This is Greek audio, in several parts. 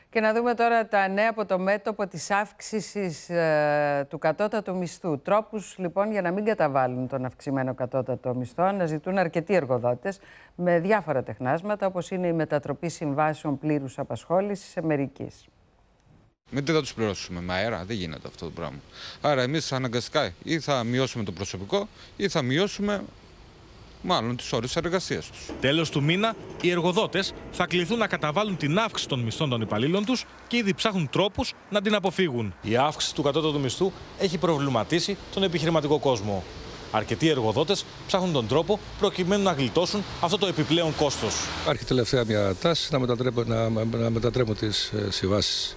Και να δούμε τώρα τα νέα από το μέτωπο της αύξησης του κατώτατου μισθού. Τρόπους λοιπόν για να μην καταβάλουν τον αυξημένο κατώτατο μισθό αναζητούν αρκετοί εργοδότες με διάφορα τεχνάσματα, όπως είναι η μετατροπή συμβάσεων πλήρους απασχόλησης σε μερικής. Δεν θα τους πληρώσουμε με αέρα, δεν γίνεται αυτό το πράγμα. Άρα εμείς αναγκαστικά ή θα μειώσουμε το προσωπικό ή θα μειώσουμε μάλλον τις ώρες εργασίας τους. Τέλος του μήνα, οι εργοδότες θα κληθούν να καταβάλουν την αύξηση των μισθών των υπαλλήλων τους και ήδη ψάχνουν τρόπους να την αποφύγουν. Η αύξηση του κατώτατου μισθού έχει προβληματίσει τον επιχειρηματικό κόσμο. Αρκετοί εργοδότες ψάχνουν τον τρόπο προκειμένου να γλιτώσουν αυτό το επιπλέον κόστος. Υπάρχει τελευταία μια τάση να μετατρέπουν τις συμβάσεις.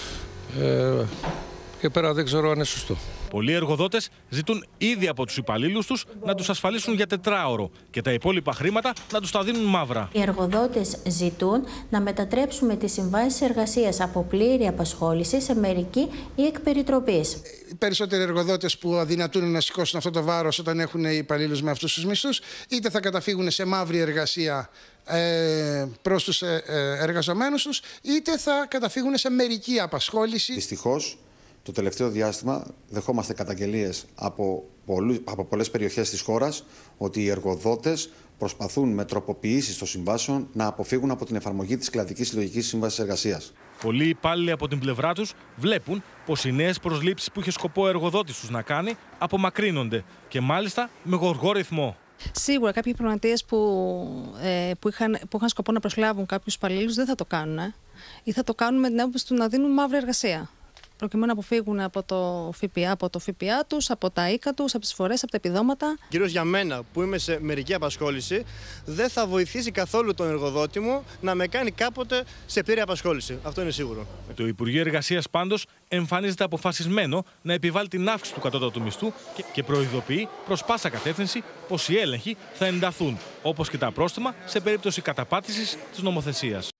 Και πέρα δεν ξέρω αν είναι σωστό. Πολλοί εργοδότες ζητούν ήδη από τους υπαλλήλους τους να τους ασφαλίσουν για 4ωρο και τα υπόλοιπα χρήματα να τους τα δίνουν μαύρα. Οι εργοδότες ζητούν να μετατρέψουμε τις συμβάσεις εργασίας από πλήρη απασχόληση σε μερική ή εκ περιτροπής. Οι περισσότεροι εργοδότες που αδυνατούν να σηκώσουν αυτό το βάρος όταν έχουν υπαλλήλους με αυτούς τους μισθούς, είτε θα καταφύγουν σε μαύρη εργασία προς τους εργαζομένους τους, είτε θα καταφύγουν σε μερική απασχόληση. Δυστυχώς, το τελευταίο διάστημα δεχόμαστε καταγγελίες από πολλές περιοχές της χώρας ότι οι εργοδότες προσπαθούν με τροποποιήσεις των συμβάσεων να αποφύγουν από την εφαρμογή της κλαδικής συλλογικής σύμβασης εργασίας. Πολλοί υπάλληλοι από την πλευρά τους βλέπουν πως οι νέες προσλήψεις που είχε σκοπό ο εργοδότης τους να κάνει απομακρύνονται και μάλιστα με γοργό ρυθμό. Σίγουρα κάποιοι προγραμματίες που είχαν σκοπό να προσλάβουν κάποιους υπαλλήλους δεν θα το κάνουν. Ή θα το κάνουν με την άποψη του να δίνουν μαύρη εργασία, προκειμένου να αποφύγουν από το ΦΠΑ τους, από τα ΙΚΑ τους, από τις εισφορές, από τα επιδόματα. Κυρίως για μένα που είμαι σε μερική απασχόληση, δεν θα βοηθήσει καθόλου τον εργοδότη μου να με κάνει κάποτε σε πλήρη απασχόληση. Αυτό είναι σίγουρο. Το Υπουργείο Εργασίας πάντως εμφανίζεται αποφασισμένο να επιβάλλει την αύξηση του κατώτατου μισθού και προειδοποιεί προς πάσα κατεύθυνση πως οι έλεγχοι θα ενταθούν, όπως και τα πρόστιμα σε περίπτωση καταπάτησης της νομοθεσίας.